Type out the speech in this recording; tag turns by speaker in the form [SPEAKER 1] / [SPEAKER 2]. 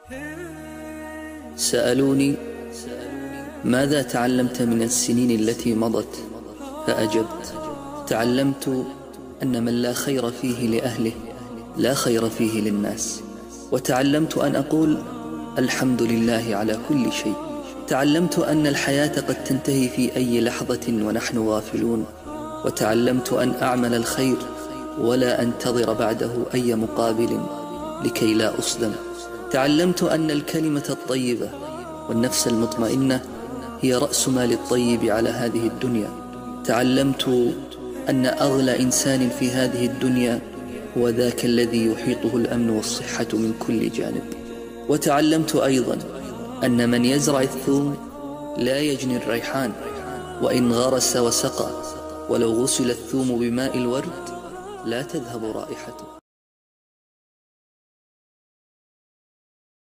[SPEAKER 1] سألوني: ماذا تعلمت من السنين التي مضت؟ فأجبت: تعلمت أن من لا خير فيه لأهله لا خير فيه للناس. وتعلمت أن أقول الحمد لله على كل شيء. تعلمت أن الحياة قد تنتهي في أي لحظة ونحن غافلون. وتعلمت أن أعمل الخير ولا أنتظر بعده أي مقابل لكي لا أصدم. تعلمت أن الكلمة الطيبة والنفس المطمئنة هي رأس مال الطيب على هذه الدنيا. تعلمت أن أغلى إنسان في هذه الدنيا هو ذاك الذي يحيطه الأمن والصحة من كل جانب. وتعلمت أيضا أن من يزرع الثوم لا يجني الريحان، وإن غرس وسقى ولو غسل الثوم بماء الورد لا تذهب رائحته.